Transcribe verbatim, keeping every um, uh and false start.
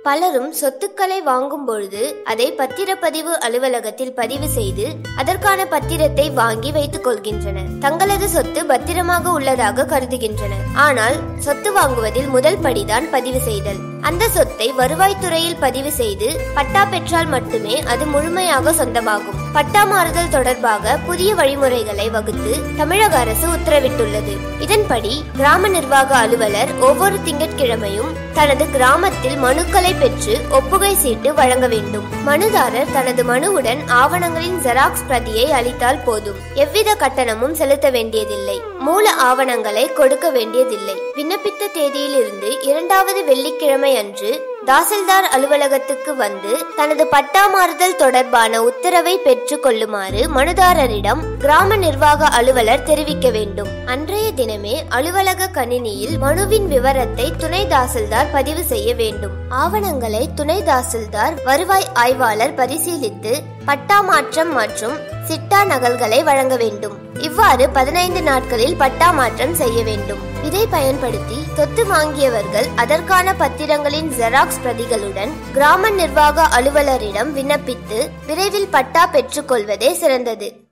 பலரும் சொத்துக்களை வாங்கும் பொழுது அதை பத்திரப்பதிவு அலுவலகத்தில் பதிவு செய்து அதற்கான பத்திரத்தை வாங்கி வைத்துக் கொள்கின்றனர். தங்களது சொத்து பத்திரமாக உள்ளதாக கருதுகின்றனர். ஆனால் சொத்து வாங்குவதில் முதல் படிதான் பதிவு செய்தல். அந்த சொத்தை வருவாய்த்துறையில் பதிவு செய்து பட்டா பெற்றால் மட்டுமே அது முழுமையாக சொந்தமாகும். பட்டா மாறுதல் தொடர்பாக புதிய வழிமுறைகளை வகுத்து தமிழக அரசு உத்தரவிட்டுள்ளது. இதன்படி கிராம நிர்வாக அலுவலர் ஒவ்வொரு திங்கட்கிழமையும் தனது கிராமத்தில் மனுக்களை பெற்று ஒப்புகை சீட்டு வழங்க வேண்டும். மனுதாரர் தனது மனுவுடன் ஆவணங்களின் ஜெராக்ஸ் பிரதியை அளித்தால் போதும். எவ்வித கட்டணமும் செலுத்த வேண்டியதில்லை. மூல ஆவணங்களை கொடுக்க வேண்டியதில்லை. விண்ணப்பித்த தேதியிலிருந்து இரண்டாவது வெள்ளிக்கிழமை அன்று தாசில்தார் அலுவலகத்துக்கு வந்து தனது பட்டா மாறுதல் தொடர்பான உத்தரவை பெற்றுக் கொள்ளுமாறு மனுதாரரிடம் கிராம நிர்வாக அலுவலர் தெரிவிக்க வேண்டும். அன்றைய தினமே அலுவலக கணினியில் மனுவின் விவரத்தை துணை தாசில்தார் பதிவு செய்ய வேண்டும். ஆவணங்களை துணை தாசில்தார் வருவாய் ஆய்வாளர் பரிசீலித்து பட்டா மாற்றம் மற்றும் சிட்டா நகல்களை வழங்க வேண்டும். இவ்வாறு பதினைந்து நாட்களில் பட்டா மாற்றம் செய்ய வேண்டும். இதை பயன்படுத்தி சொத்து வாங்கியவர்கள் அதற்கான பத்திரங்களின் ஜெராக்ஸ் பிரதிகளுடன் கிராம நிர்வாக அலுவலரிடம் விண்ணப்பித்து விரைவில் பட்டா பெற்றுக் கொள்வதே சிறந்தது.